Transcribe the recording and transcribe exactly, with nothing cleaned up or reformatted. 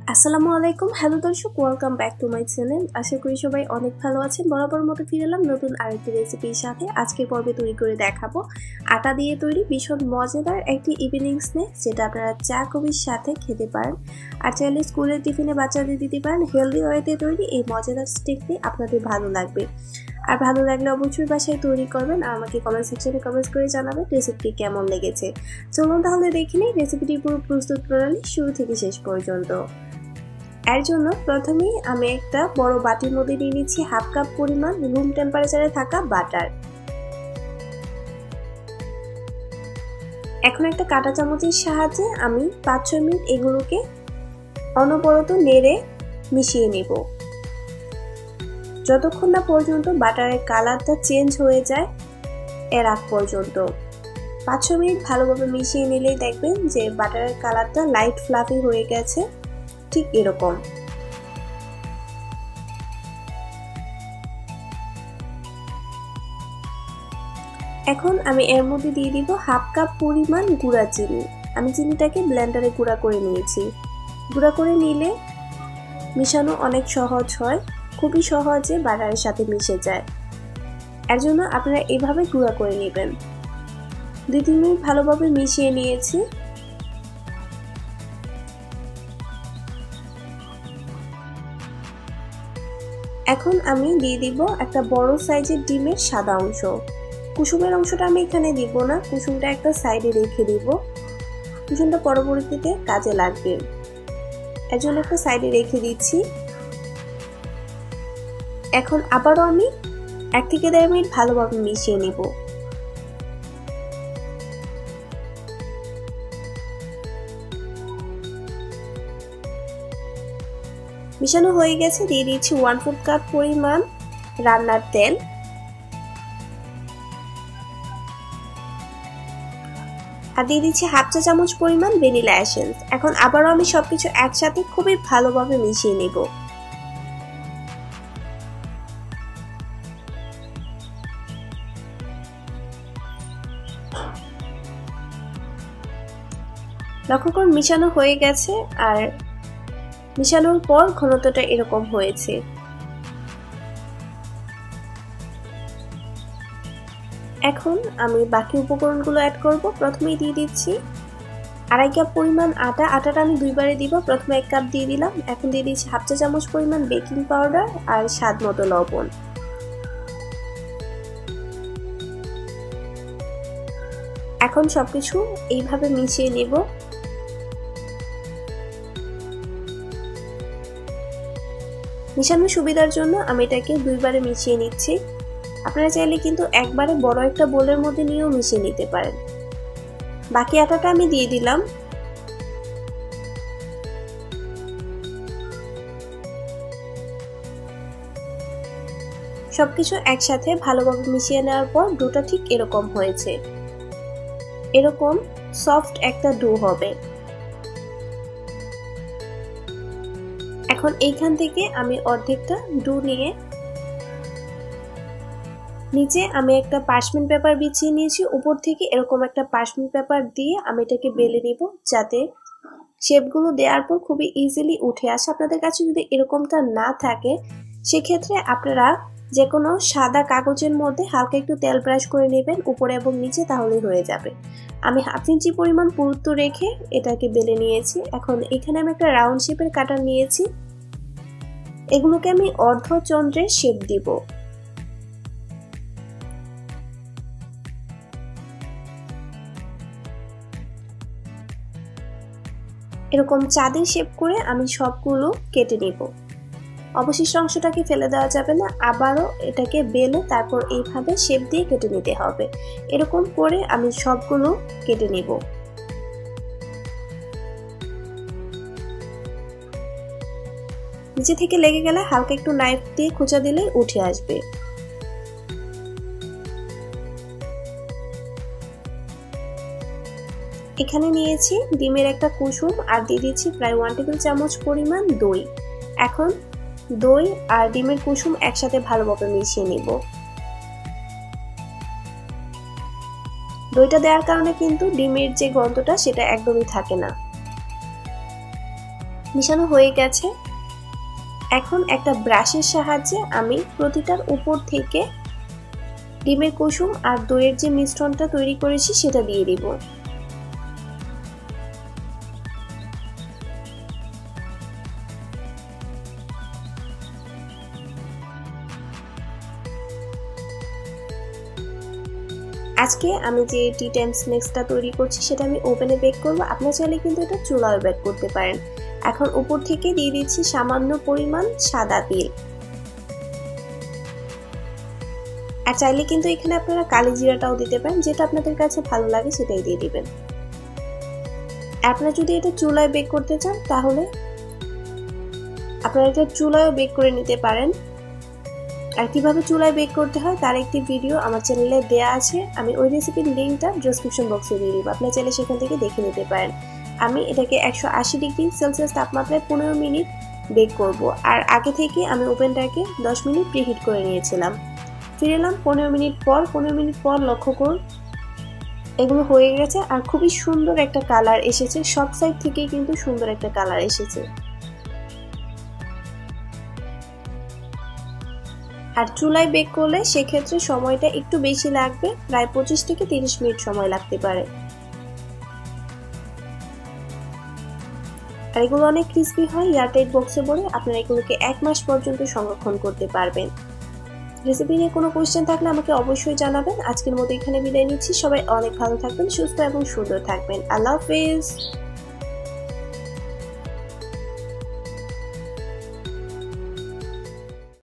আসসালামু আলাইকুম। হ্যালো দর্শক, welcome back to my channel. আশা করি সবাই অনেক ভালো আছেন। বরাবর মতো ফিরে এলাম নতুন আরেকটি রেসিপির সাথে। আজকের পর্বে তৈরি করে দেখাবো আটা দিয়ে তৈরি ভীষণ মজাদার একটি ইভিনিং স্ন্যাক্স, যেটা আপনারা চা কফির সাথে খেতে পারেন। আর চাইলে স্কুলের টিফিনে বাচ্চাদের দিতে পারেন। হেলদি ওয়েতে তৈরি এই মজাদার স্ন্যাকটি আপনাদের ভালো লাগবে। আর ভালো লাগলে অবশ্যই বাসায় তৈরি করবেন আর আমাকে কমেন্ট সেকশনে কমেন্টস করে জানাবেন রেসিপিটি কেমন লেগেছে। চলুন তাহলে দেখে নিই রেসিপিটি পুরো প্রস্তুত প্রণালী শুরু থেকে শেষ পর্যন্ত। এর জন্য প্রথমেই আমি একটা বড় বাটির মধ্যে নিয়ে নিচ্ছি হাফ কাপ পরিমাণ রুম টেম্পারেচারে থাকা বাটার। এখন একটা কাঁটা চামচের সাহায্যে আমি পাঁচ ছয় মিনিট এগুলোকে অনবরত নেড়ে মিশিয়ে নেব, যতক্ষণ না পর্যন্ত বাটারের কালারটা চেঞ্জ হয়ে যায় এর আগ পর্যন্ত। পাঁচ ছয় মিনিট ভালোভাবে মিশিয়ে নিলেই দেখবেন যে বাটারের কালারটা লাইট ফ্লাফি হয়ে গেছে, ঠিক এরকম। এখন আমি এর মধ্যে দিয়ে দিব হাফ কাপ পরিমাণ গুঁড়া চিনি। আমি চিনিটাকে ব্লেন্ডারে গুঁড়া করে নিয়েছি। গুঁড়া করে নিলে মিশানো অনেক সহজ হয়, খুবই সহজে বাটারের সাথে মিশে যায়। এর জন্য আপনারা এইভাবে গুঁড়া করে নেবেন। দুই তিন মিনিট ভালোভাবে মিশিয়ে নিয়েছি। এখন আমি দিয়ে দিব একটা বড় সাইজের ডিমের সাদা অংশ। কুসুমের অংশটা আমি এখানে দিব না, কুসুমটা একটা সাইডে রেখে দিব। কুসুমটা পরবর্তীতে কাজে লাগবে, এর জন্য একটা সাইডে রেখে দিচ্ছি। এখন আবারও আমি এক থেকে দেড় মিনিট ভালোভাবে মিশিয়ে নিব। মিশানো হয়ে গেছে, দিয়ে দিচ্ছি ওয়ান ফোর্থ কাপ পরিমাণ রান্নার তেল। আর দিয়ে দিচ্ছি হাফ চা চামচ পরিমাণ ভ্যানিলা এসেন্স। এখন আবারও আমি সবকিছু একসাথে খুবই ভালোভাবে মিশিয়ে নেব। লক্ষ্য করুন মিশানো হয়ে গেছে, আর মিশানোর পর ঘনত্বটা এরকম হয়েছে। এখন আমি বাকি উপকরণগুলো অ্যাড করব। প্রথমেই দিয়ে দিচ্ছি আড়াই কাপ পরিমাণ আটা। আটাটা আমি দুইবারে দিব, প্রথমে এক কাপ দিয়ে দিলাম। এখন দিয়ে দিচ্ছি হাফ চা চামচ পরিমাণ বেকিং পাউডার আর স্বাদ মতো লবণ। এখন সবকিছু এইভাবে মিশিয়ে নেব। মিশানোর সুবিধার জন্য আমি এটাকে দুইবারে মিশিয়ে নিচ্ছি। আপনারা চাইলে কিন্তু একবারে বড় একটা বোলের মধ্যে নিয়েও মিশিয়ে নিতে পারেন। বাকি আটাটা আমি দিয়ে দিলাম। সবকিছু একসাথে ভালোভাবে মিশিয়ে নেওয়ার পর ডোটা ঠিক এরকম হয়েছে। এরকম সফট একটা ডো হবে। এখন এইখান থেকে আমি অর্ধেকটা ডো নিয়ে নিচে আমি একটা পার্চমেন্ট পেপার বিছিয়ে নিয়েছি। উপর থেকে এরকম একটা পার্চমেন্ট পেপার দিয়ে আমি এটাকে বেলে নিব, যাতে শেপগুলো দেওয়ার পর খুবই ইজিলি উঠে আসে। আপনাদের কাছে যদি এরকমটা না থাকে, সেক্ষেত্রে আপনারা যে কোনো সাদা কাগজের মধ্যে হালকা একটু তেল ব্রাশ করে নেবেন উপরে এবং নিচে, তাহলেই হয়ে যাবে। আমি হাফ ইঞ্চি পরিমাণ পুরুত্ব রেখে এটাকে বেলে নিয়েছি। এখন এখানে আমি একটা রাউন্ড শেপের কাটার নিয়েছি। এগুলোকে আমি অর্ধচন্দ্রের শেপ দিব। এরকম চাঁদের শেপ করে আমি সবগুলো কেটে নেব। অবশিষ্ট অংশটাকে ফেলে দেওয়া যাবে না, আবারও এটাকে বেলে তারপর এইভাবে শেপ দিয়ে কেটে নিতে হবে। এরকম করে আমি সবগুলো কেটে নেব। নিচে থেকে লেগে গেলে হালকা একটু নাইফ দিয়ে খোঁচা দিলেই উঠে আসবে। এখানে নিয়েছি ডিমের একটা কুসুম আর দিয়ে দিচ্ছি প্রায় ওয়ান টেবিল চামচ পরিমাণ দই। এখন দই আর ডিমের কুসুম একসাথে ভালোভাবে মিশিয়ে নিব। দইটা দেওয়ার কারণে কিন্তু ডিমের যে গন্ধটা সেটা একদমই থাকে না। মিশানো হয়ে গেছে। এখন একটা ব্রাশের সাহায্যে আমি প্রতিটার উপর থেকে ডিমের কুসুম আর দইয়ের যে মিশ্রণটা তৈরি করেছি সেটা দিয়ে দিব। আজকে আমি যে টি টাইম স্ন্যাক্সটা তৈরি করছি সেটা আমি ওভেনে বেক করব। আপনারা চাইলে কিন্তু এটা চুলায় বেক করতে পারেন। এখন উপর থেকে দিয়ে দিচ্ছি সামান্য পরিমাণ সাদা তিল। আর চাইলে কিন্তু এখানে আপনারা কালি জিরাটাও দিতে পারেন, যেটা আপনাদের কাছে ভালো লাগে সেটাই দিয়ে দিবেন। আপনারা যদি এটা চুলায় বেক করতে চান তাহলে আপনারা এটা চুলায়ও বেক করে নিতে পারেন। আর কিভাবে চুলায় বেক করতে হয় তার একটি ভিডিও আমার চ্যানেলে দেয়া আছে, আমি ওই রেসিপির লিঙ্কটা ডেসক্রিপশন বক্সে দিয়ে দিব, আপনারা চাইলে সেখান থেকে দেখে নিতে পারেন। আমি এটাকে একশো আশি ডিগ্রি সেলসিয়াস তাপমাত্রায় পনেরো মিনিট বেক করব। আর আগে থেকে আমি ওভেনটাকে দশ মিনিট প্রিহিট করে নিয়েছিলাম। ফিরে এলাম পনেরো মিনিট পর। পনেরো মিনিট পর লক্ষ্য করুন এগুলো হয়ে গেছে আর খুবই সুন্দর একটা কালার এসেছে, সব সাইড থেকেই কিন্তু সুন্দর একটা কালার এসেছে। আর চুলায় বেক করলে সেক্ষেত্রে সময়টা একটু বেশি লাগবে, প্রায় পঁচিশ থেকে তিরিশ মিনিট সময় লাগতে পারে। আর এগুলো অনেক ক্রিস্পি হয়। এয়ারটাইট বক্সে ভরে আপনারা এগুলোকে এক মাস পর্যন্ত সংরক্ষণ করতে পারবেন। রেসিপি নিয়ে কোনো কোয়েশ্চেন থাকলে আমাকে অবশ্যই জানাবেন। আজকের মতো এখানে বিদায় নিচ্ছি। সবাই অনেক ভালো থাকবেন, সুস্থ এবং সুন্দর থাকবেন। আল্লাহ হাফেজ।